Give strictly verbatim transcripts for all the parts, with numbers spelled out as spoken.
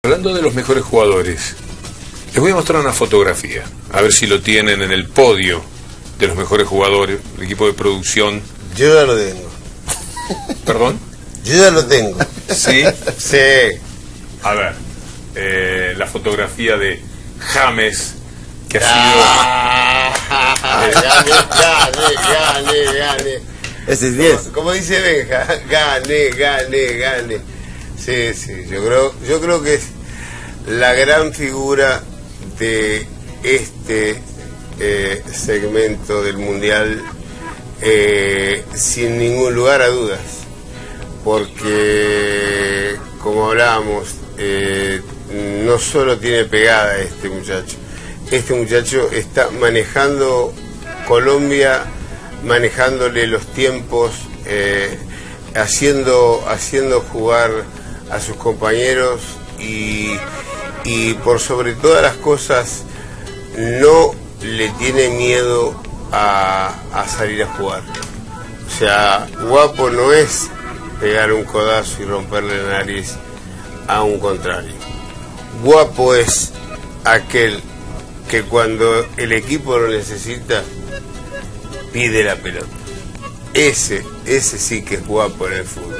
Hablando de los mejores jugadores, les voy a mostrar una fotografía, a ver si lo tienen en el podio de los mejores jugadores, el equipo de producción. Yo ya lo tengo. ¿Perdón? Yo ya lo tengo. ¿Sí? Sí. A ver, eh, la fotografía de James, que ha ah, sido... Gane, gane, gane, gane. Ese es diez. Como, como dice Benja, gane, gane, gane. Sí, sí, yo creo, yo creo que es la gran figura de este eh, segmento del Mundial, eh, sin ningún lugar a dudas, porque como hablábamos, eh, no solo tiene pegada este muchacho, este muchacho está manejando Colombia, manejándole los tiempos, eh, haciendo, haciendo jugar a sus compañeros y, y por sobre todas las cosas no le tiene miedo a, a salir a jugar. O sea, guapo no es pegar un codazo y romperle la nariz a un contrario. Guapo es aquel que cuando el equipo lo necesita pide la pelota. Ese, ese sí que es guapo en el fútbol.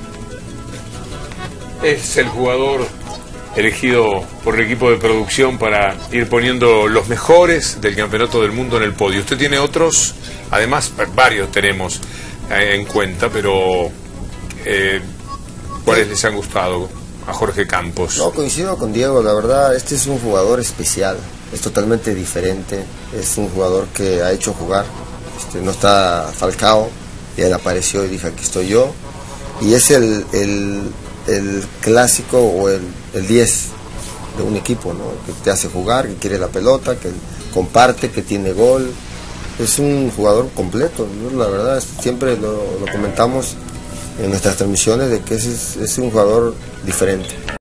Es el jugador elegido por el equipo de producción para ir poniendo los mejores del campeonato del mundo en el podio. Usted tiene otros, además varios tenemos en cuenta, pero eh, ¿cuáles les han gustado a Jorge Campos? No, coincido con Diego, la verdad, este es un jugador especial, es totalmente diferente, es un jugador que ha hecho jugar, este, no está Falcao, y él apareció y dijo aquí estoy yo, y es el, el, el clásico o el, el diez de un equipo, ¿no? Que te hace jugar, que quiere la pelota, que comparte, que tiene gol, es un jugador completo, ¿no? La verdad, siempre lo, lo comentamos en nuestras transmisiones de que es, es un jugador diferente.